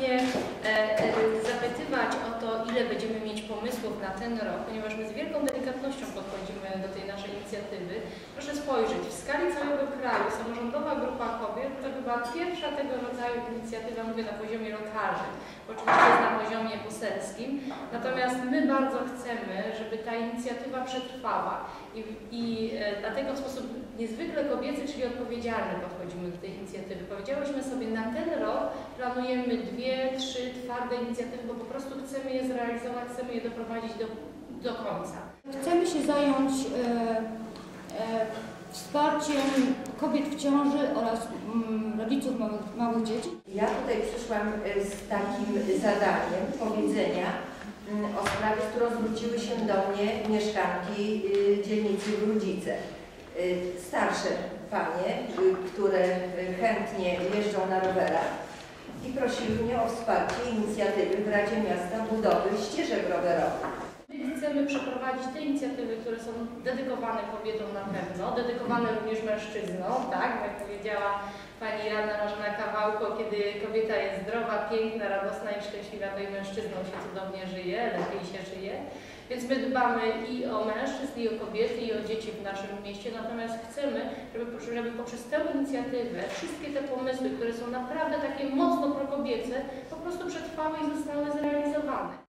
mnie zapytywać o to, ile będziemy mieć pomysłów na ten rok, ponieważ my z wielką delikatnością podchodzimy do tej naszej inicjatywy. Proszę spojrzeć, w skali całego kraju samorządowa grupa kobiet to chyba pierwsza tego rodzaju inicjatywa, mówię na poziomie lokalnym, bo oczywiście jest na poziomie poselskim. Natomiast my bardzo chcemy, żeby ta inicjatywa przetrwała i dlatego w sposób niezwykle kobiecy, czyli odpowiedzialny podchodzimy do tej inicjatywy. Powiedziałyśmy sobie, na ten rok planujemy 2-3 twarde inicjatywy, bo po prostu chcemy je zrealizować, chcemy je doprowadzić do końca. Chcemy się zająć wsparciem kobiet w ciąży oraz rodziców małych dzieci. Ja tutaj przyszłam z takim zadaniem powiedzenia o sprawie, z którą zwróciły się do mnie mieszkanki dzielnicy Grudzice. Starsze panie, które chętnie jeżdżą na rowerach i prosiły mnie o wsparcie inicjatywy w Radzie Miasta budowy ścieżek rowerowych. My chcemy przeprowadzić te inicjatywy, które są dedykowane kobietom na pewno, dedykowane również mężczyznom, tak? Jak powiedziała pani radna Marzena Kawałko, kiedy kobieta jest zdrowa, piękna, radosna i szczęśliwa, to i mężczyznom się cudownie żyje, lepiej się żyje. Więc my dbamy i o mężczyzn, i o kobiety, i o dzieci w naszym mieście, natomiast chcemy, żeby poprzez tę inicjatywę wszystkie te pomysły, które są naprawdę takie mocno prokobiece, po prostu przetrwały i zostały zrealizowane.